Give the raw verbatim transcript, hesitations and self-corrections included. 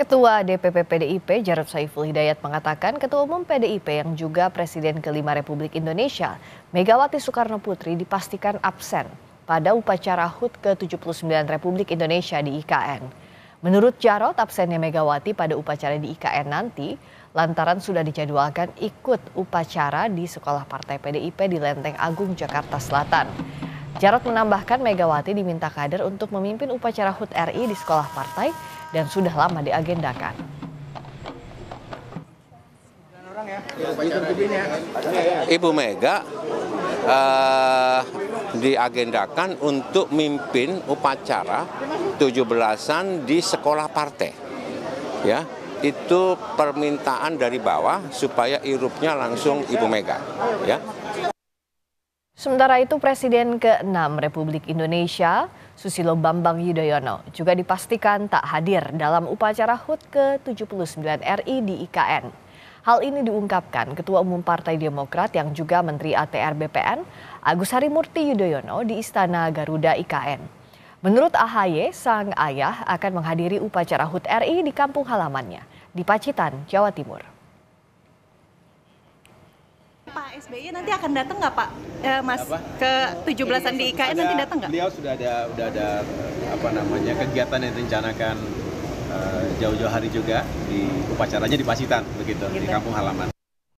Ketua D P P P D I P Jarod Saiful Hidayat mengatakan Ketua Umum P D I P yang juga Presiden kelima Republik Indonesia, Megawati Soekarno Putri dipastikan absen pada upacara H U T ke tujuh puluh sembilan Republik Indonesia di I K N. Menurut Jarod, absennya Megawati pada upacara di I K N nanti lantaran sudah dijadwalkan ikut upacara di Sekolah Partai P D I P di Lenteng Agung, Jakarta Selatan. Jarod menambahkan Megawati diminta kader untuk memimpin upacara H U T R I di sekolah partai dan sudah lama diagendakan. Ibu Mega uh, diagendakan untuk mimpin upacara tujuh belasan di sekolah partai. Ya, itu permintaan dari bawah supaya irupnya langsung Ibu Mega. Ya. Sementara itu Presiden keenam Republik Indonesia, Susilo Bambang Yudhoyono, juga dipastikan tak hadir dalam upacara H U T ke tujuh puluh sembilan R I di I K N. Hal ini diungkapkan Ketua Umum Partai Demokrat yang juga Menteri A T R B P N, Agus Harimurti Yudhoyono di Istana Garuda I K N. Menurut A H Y, sang ayah akan menghadiri upacara H U T R I di kampung halamannya, di Pacitan, Jawa Timur. Pak S B Y nanti akan datang nggak Pak, eh, Mas, apa? Ke tujuh belasan di I K N nanti datang nggak? Beliau sudah ada, sudah ada apa namanya kegiatan yang direncanakan uh, jauh-jauh hari juga di upacaranya di Pacitan begitu, gitu. Di kampung halaman.